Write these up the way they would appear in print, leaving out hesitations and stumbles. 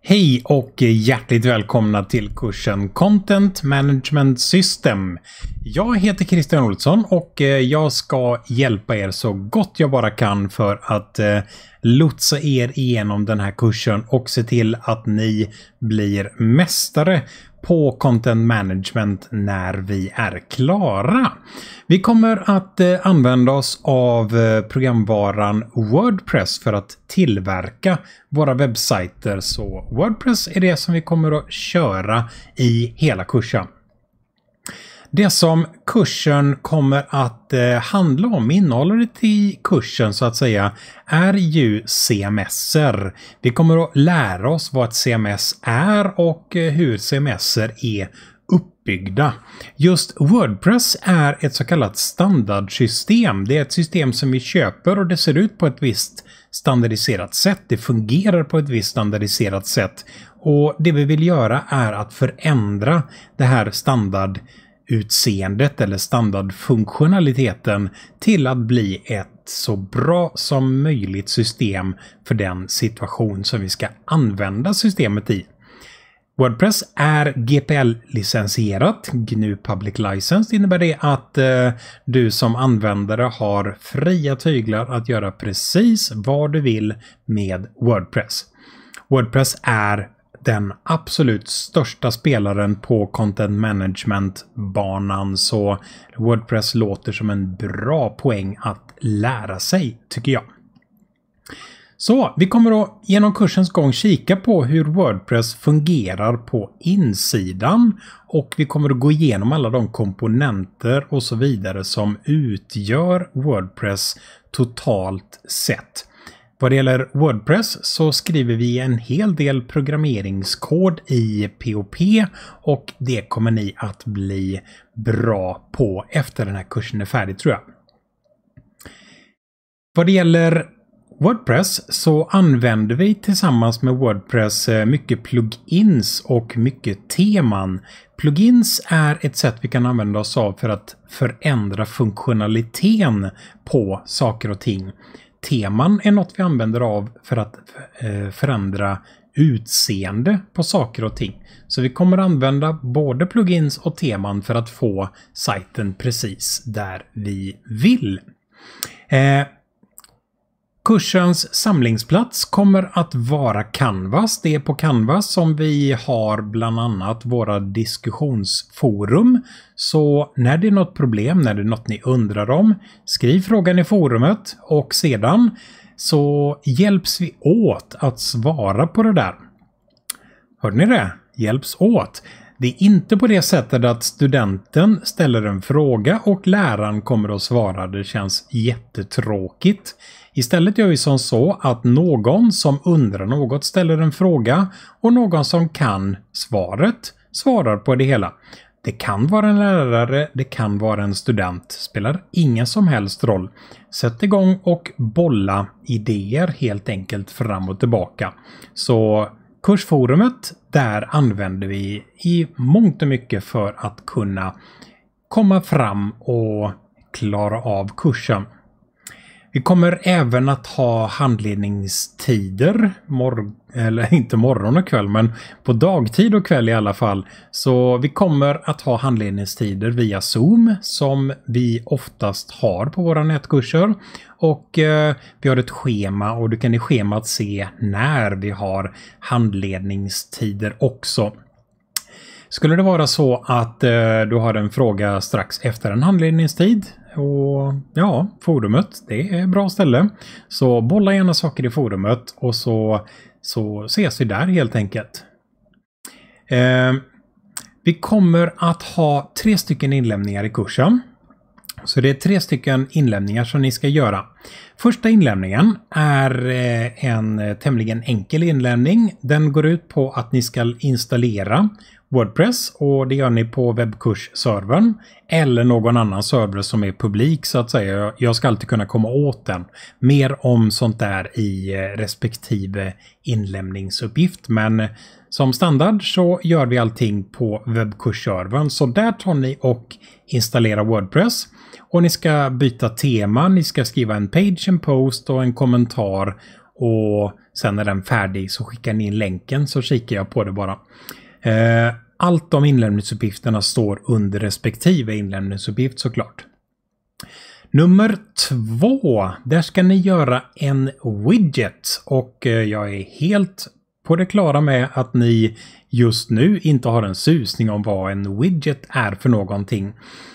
Hej och hjärtligt välkomna till kursen Content Management System. Jag heter Christian Olsson och jag ska hjälpa er så gott jag bara kan för att lotsa er igenom den här kursen och se till att ni blir mästare på content management när vi är klara. Vi kommer att använda oss av programvaran WordPress för att tillverka våra webbsajter. Så WordPress är det som vi kommer att köra i hela kursen. Det som kursen kommer att handla om, innehållet i kursen så att säga, är ju CMSer. Vi kommer att lära oss vad ett CMS är och hur CMSer är uppbyggda. Just WordPress är ett så kallat standardsystem. Det är ett system som vi köper och det ser ut på ett visst standardiserat sätt. Det fungerar på ett visst standardiserat sätt. Och det vi vill göra är att förändra det här standardutseendet eller standardfunktionaliteten till att bli ett så bra som möjligt system för den situation som vi ska använda systemet i. WordPress är GPL-licensierat, GNU Public License. Innebär det att du som användare har fria tyglar att göra precis vad du vill med WordPress. WordPress är den absolut största spelaren på content management-banan, så WordPress låter som en bra poäng att lära sig, tycker jag. Så vi kommer att genom kursens gång kika på hur WordPress fungerar på insidan och vi kommer att gå igenom alla de komponenter och så vidare som utgör WordPress totalt sett. Vad det gäller WordPress så skriver vi en hel del programmeringskod i POP och det kommer ni att bli bra på efter den här kursen är färdig, tror jag. Vad det gäller WordPress så använder vi tillsammans med WordPress mycket plugins och mycket teman. Plugins är ett sätt vi kan använda oss av för att förändra funktionaliteten på saker och ting. Teman är något vi använder av för att förändra utseende på saker och ting. Så vi kommer använda både plugins och teman för att få sajten precis där vi vill. Kursens samlingsplats kommer att vara Canvas. Det är på Canvas som vi har bland annat våra diskussionsforum. Så när det är något problem, när det är något ni undrar om, skriv frågan i forumet och sedan så hjälps vi åt att svara på det där. Hörde ni det? Hjälps åt. Det är inte på det sättet att studenten ställer en fråga och läraren kommer att svara. Det känns jättetråkigt. Istället gör vi som så att någon som undrar något ställer en fråga och någon som kan svaret svarar på det hela. Det kan vara en lärare, det kan vara en student. Spelar ingen som helst roll. Sätt igång och bolla idéer helt enkelt fram och tillbaka. Så kursforumet, där använder vi i mångt och mycket för att kunna komma fram och klara av kursen. Vi kommer även att ha handledningstider, eller inte morgon och kväll, men på dagtid och kväll i alla fall. Så vi kommer att ha handledningstider via Zoom som vi oftast har på våra nätkurser. Och vi har ett schema och du kan i schemat se när vi har handledningstider också. Skulle det vara så att du har en fråga strax efter en handledningstid, och ja, forumet, det är ett bra ställe. Så bolla gärna saker i forumet och så ses vi där helt enkelt. Vi kommer att ha 3 stycken inlämningar i kursen. Så det är 3 stycken inlämningar som ni ska göra. Första inlämningen är en tämligen enkel inlämning. Den går ut på att ni ska installera WordPress och det gör ni på webbkursservern eller någon annan server som är publik så att säga. Jag ska alltid kunna komma åt den. Mer om sånt där i respektive inlämningsuppgift, men som standard så gör vi allting på webbkursservern. Så där tar ni och installerar WordPress och ni ska byta tema, ni ska skriva en page, en post och en kommentar och sen när den är färdig så skickar ni in länken så kikar jag på det bara. Allt de inlämningsuppgifterna står under respektive inlämningsuppgift såklart. Nummer 2, där ska ni göra en widget och jag är helt på det klara med att ni just nu inte har en susning om vad en widget är för någonting.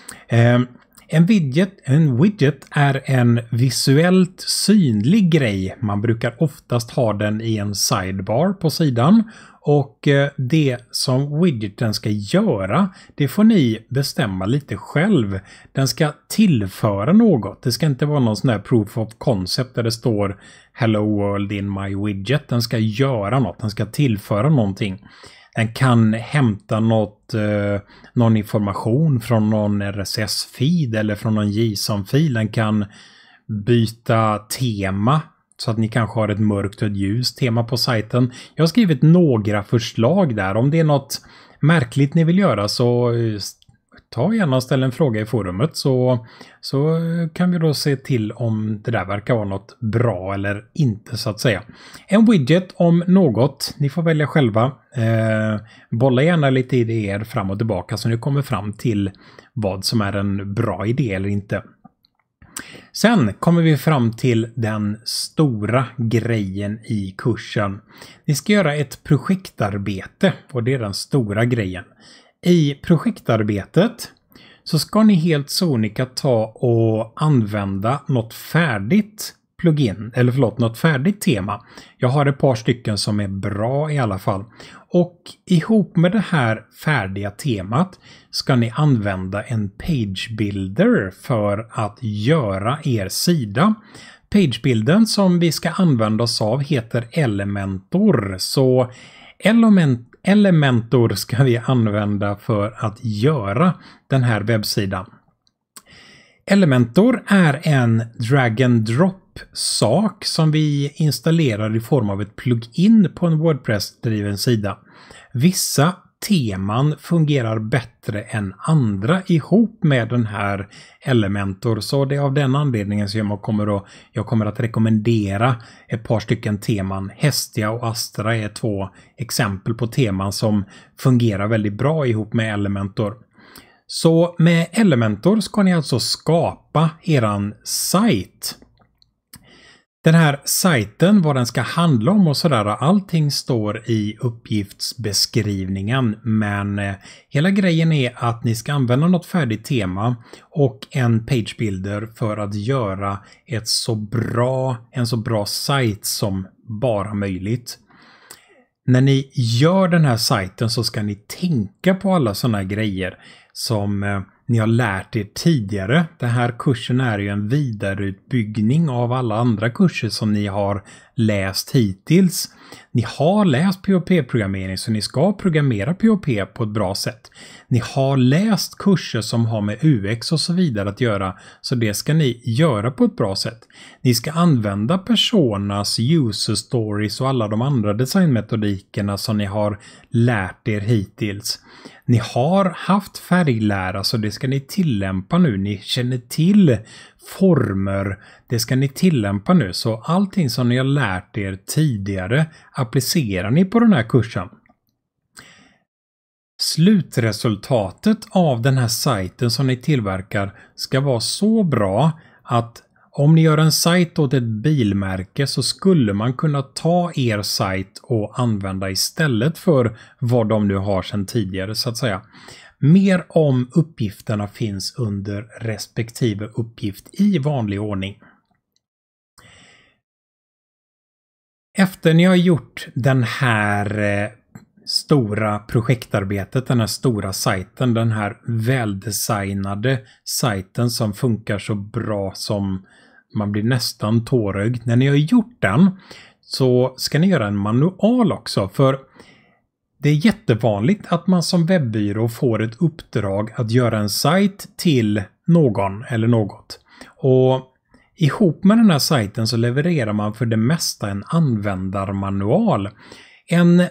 En widget är en visuellt synlig grej. Man brukar oftast ha den i en sidebar på sidan. Och det som widgeten ska göra, det får ni bestämma lite själv. Den ska tillföra något. Det ska inte vara någon sån här proof of concept där det står Hello World in my widget. Den ska göra något. Den ska tillföra någonting. Den kan hämta någon information från någon RSS-feed eller från någon JSON-fil. Den kan byta tema så att ni kanske har ett mörkt och ett ljust tema på sajten. Jag har skrivit några förslag där. Om det är något märkligt ni vill göra så ta gärna och ställ en fråga i forumet så kan vi då se till om det där verkar vara något bra eller inte så att säga. En widget om något, ni får välja själva. Bolla gärna lite idéer fram och tillbaka så ni kommer fram till vad som är en bra idé eller inte. Sen kommer vi fram till den stora grejen i kursen. Ni ska göra ett projektarbete och det är den stora grejen. I projektarbetet så ska ni helt sonika ta och använda något färdigt plugin, eller förlåt, något färdigt tema. Jag har ett par stycken som är bra i alla fall. Och ihop med det här färdiga temat ska ni använda en page builder för att göra er sida. Pagebilden som vi ska använda oss av heter Elementor. Så Elementor ska vi använda för att göra den här webbsidan. Elementor är en drag and drop sak som vi installerar i form av ett plugin på en WordPress-driven sida. Vissa teman fungerar bättre än andra ihop med den här Elementor, så det är av den anledningen som jag kommer att rekommendera ett par stycken teman. Hestia och Astra är 2 exempel på teman som fungerar väldigt bra ihop med Elementor. Så med Elementor ska ni alltså skapa eran sajt. Den här sajten, vad den ska handla om och sådär, allting står i uppgiftsbeskrivningen. Men hela grejen är att ni ska använda något färdigt tema och en pagebuilder för att göra en så bra sajt som bara möjligt. När ni gör den här sajten så ska ni tänka på alla sådana grejer som ni har lärt er tidigare. Den här kursen är ju en vidareutbyggning av alla andra kurser som ni har läst hittills. Ni har läst PHP-programmering så ni ska programmera PHP på ett bra sätt. Ni har läst kurser som har med UX och så vidare att göra, så det ska ni göra på ett bra sätt. Ni ska använda personas, user stories och alla de andra designmetodikerna som ni har lärt er hittills. Ni har haft färglära så det ska ni tillämpa nu. Ni känner till former, det ska ni tillämpa nu. Så allting som ni har lärt er tidigare applicerar ni på den här kursen. Slutresultatet av den här sajten som ni tillverkar ska vara så bra att om ni gör en sajt åt ett bilmärke så skulle man kunna ta er sajt och använda istället för vad de nu har sedan tidigare så att säga. Mer om uppgifterna finns under respektive uppgift i vanlig ordning. Efter ni har gjort den här stora projektarbetet, den här stora sajten, den här väldesignade sajten som funkar så bra som man blir nästan tårögd. När ni har gjort den så ska ni göra en manual också, för det är jättevanligt att man som webbyrå får ett uppdrag att göra en sajt till någon eller något. Och ihop med den här sajten så levererar man för det mesta en användarmanual. En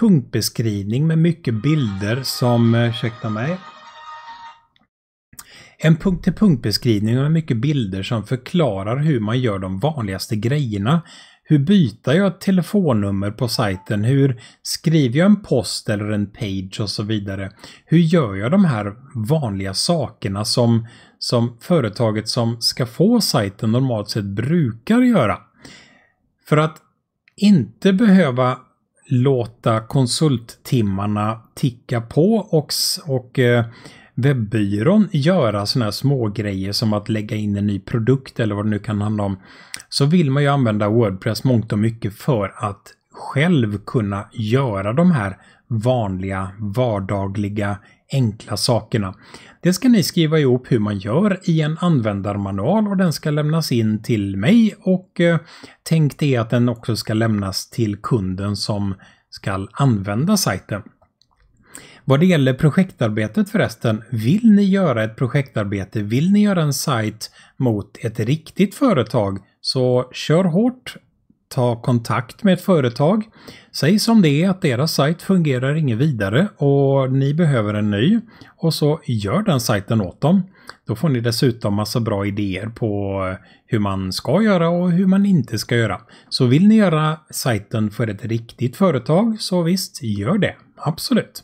punkt-till-punkt beskrivning med mycket bilder som, ursäkta mig, En punkt-till-punkt-beskrivning med mycket bilder som förklarar hur man gör de vanligaste grejerna. Hur byter jag ett telefonnummer på sajten? Hur skriver jag en post eller en page och så vidare? Hur gör jag de här vanliga sakerna som företaget som ska få sajten normalt sett brukar göra? För att inte behöva låta konsulttimmarna ticka på och webbyrån göra såna här små grejer som att lägga in en ny produkt eller vad det nu kan handla om, så vill man ju använda WordPress mångt och mycket för att själv kunna göra de här vanliga, vardagliga, enkla sakerna. Det ska ni skriva ihop hur man gör i en användarmanual och den ska lämnas in till mig, och tänk det att den också ska lämnas till kunden som ska använda sajten. Vad det gäller projektarbetet förresten, vill ni göra ett projektarbete, vill ni göra en sajt mot ett riktigt företag, så kör hårt, ta kontakt med ett företag, säg som det är att deras sajt fungerar inget vidare och ni behöver en ny, och så gör den sajten åt dem. Då får ni dessutom massa bra idéer på hur man ska göra och hur man inte ska göra. Så vill ni göra sajten för ett riktigt företag, så visst, gör det. Absolut.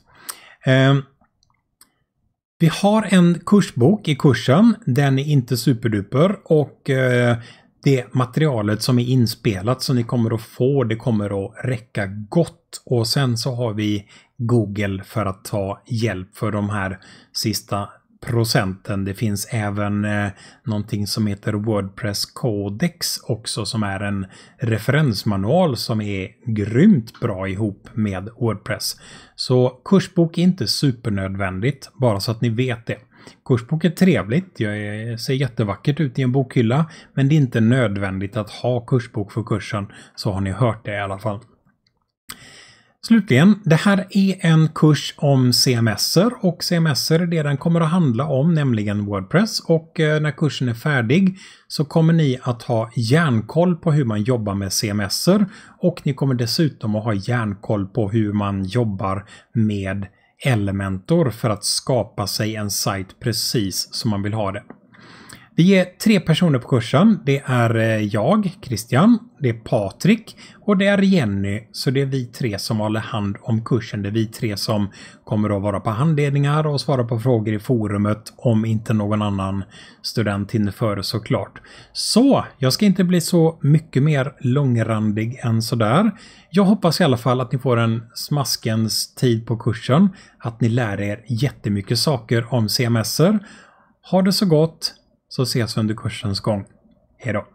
Vi har en kursbok i kursen. Den är inte superduper, och det materialet som är inspelat som ni kommer att få, det kommer att räcka gott. Och sen så har vi Google för att ta hjälp för de här sista procenten. Det finns även någonting som heter WordPress Codex också, som är en referensmanual som är grymt bra ihop med WordPress. Så kursbok är inte supernödvändigt, bara så att ni vet det. Kursbok är trevligt, det ser jättevackert ut i en bokhylla, men det är inte nödvändigt att ha kursbok för kursen, så har ni hört det i alla fall. Slutligen, det här är en kurs om CMS-er, och CMS-er är det den kommer att handla om, nämligen WordPress, och när kursen är färdig så kommer ni att ha järnkoll på hur man jobbar med CMS-er, och ni kommer dessutom att ha järnkoll på hur man jobbar med Elementor för att skapa sig en sajt precis som man vill ha det. Vi är 3 personer på kursen. Det är jag, Christian, det är Patrik och det är Jenny. Så det är vi 3 som håller hand om kursen. Det är vi 3 som kommer att vara på handledningar och svara på frågor i forumet om inte någon annan student hinner före, såklart. Så, jag ska inte bli så mycket mer långrandig än sådär. Jag hoppas i alla fall att ni får en smaskens tid på kursen. Att ni lär er jättemycket saker om CMS-er. Ha det så gott! Så ses vi under kursens gång. Hej då!